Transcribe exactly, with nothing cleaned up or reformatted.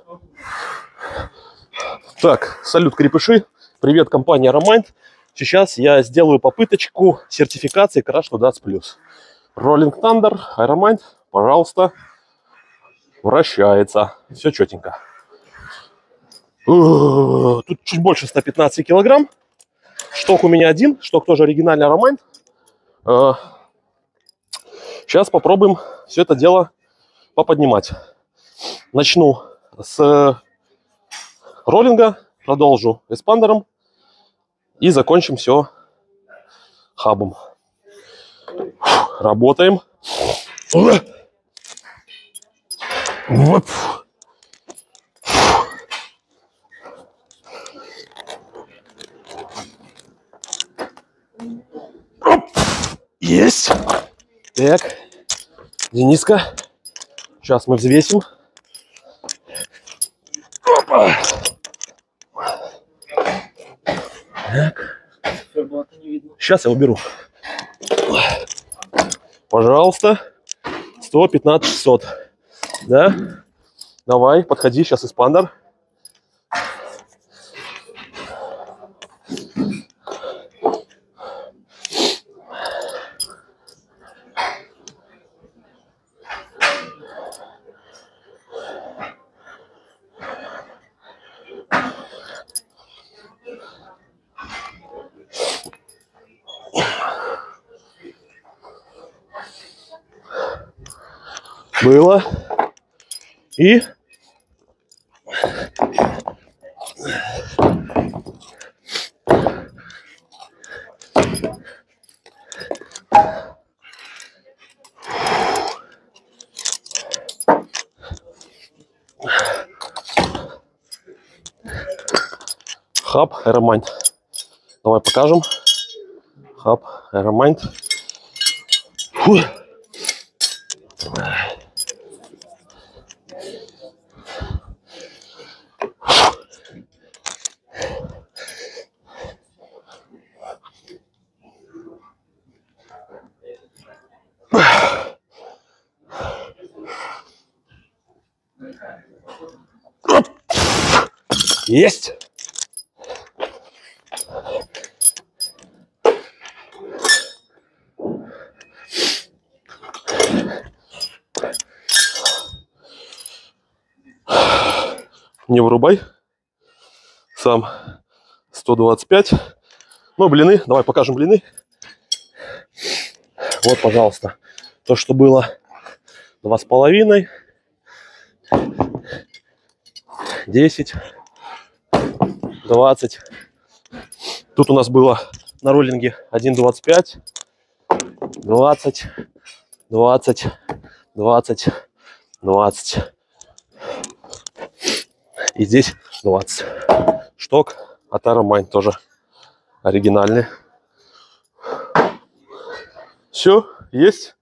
Так, салют, крепыши. Привет, компания Aeromind. Сейчас я сделаю попыточку сертификации Crash to Dust Plus. Rolling Thunder, Aeromind, пожалуйста, вращается. Все четенько. Тут чуть больше ста пятнадцати килограмм. Шток у меня один, шток тоже оригинальный Aeromind. Сейчас попробуем все это дело поподнимать. Начну с роллинга, продолжу эспандером и закончим все хабом. Работаем. Вот. Есть. Так, Дениска, сейчас мы взвесим. Опа. Так. Сейчас я уберу. Пожалуйста, сто пятнадцать шестьсот. Да? Давай, подходи, сейчас эспандер. Было. И хаб Aeromind. Давай покажем. Хаб Aeromind. Фу. Есть. Не вырубай. Сам сто двадцать пять. Ну, блины. Давай покажем блины. Вот, пожалуйста. То, что было два с половиной. десять. двадцать. Тут у нас было на роллинге один двадцать пять. двадцать. двадцать. двадцать. двадцать. И здесь двадцать. Шток от Aeromind тоже оригинальный. Все, есть.